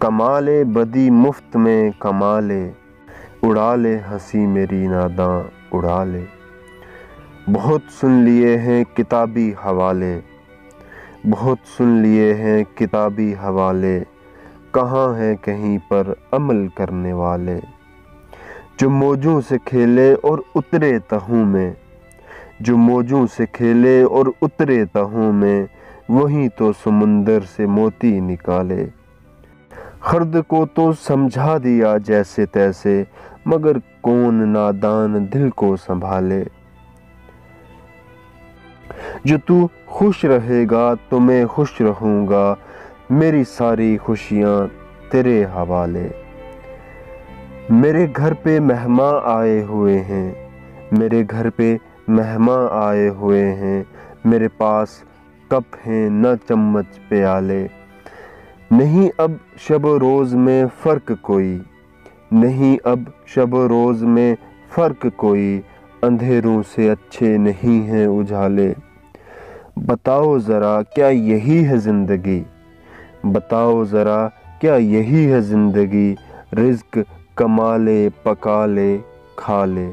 کمال بدی مفت میں کمالے، اڑا لے ہنسی میری ناداں اڑا لے۔ بہت سن لیے ہیں کتابی حوالے، بہت سن لیے ہیں کتابی حوالے، کہاں ہیں کہیں پر عمل کرنے والے۔ جو موجوں سے کھیلے اور اترے تہوں میں، جو موجوں سے کھیلے اور اترے تہوں میں، وہیں تو سمندر سے موتی نکالے۔ خرد کو تو سمجھا دیا جیسے تیسے، مگر کون نادان دل کو سنبھالے۔ جو تو خوش رہے گا تو میں خوش رہوں گا، میری ساری خوشیاں تیرے حوالے۔ میرے گھر پہ مہمان آئے ہوئے ہیں، میرے گھر پہ مہمان آئے ہوئے ہیں، میرے پاس کپ ہیں نہ چمچ پیالے۔ نہیں اب شب و روز میں فرق کوئی، نہیں اب شب و روز میں فرق کوئی، اندھیروں سے اچھے نہیں ہیں اجالے۔ بتاؤ ذرا کیا یہی ہے زندگی، بتاؤ ذرا کیا یہی ہے زندگی، رزق کما لے پکا لے کھا لے۔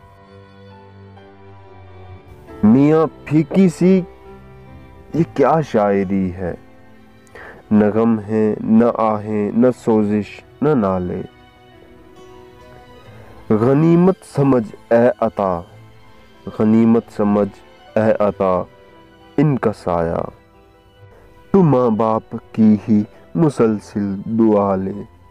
میاں پھیکی سی یہ کیا شاعری ہے، نہ غم ہے نہ آہیں نہ سوزش نہ نالے۔ غنیمت سمجھ اے عطا، غنیمت سمجھ اے عطا ان کا سایہ، تو ماں باپ کی ہی مسلسل دعا لے۔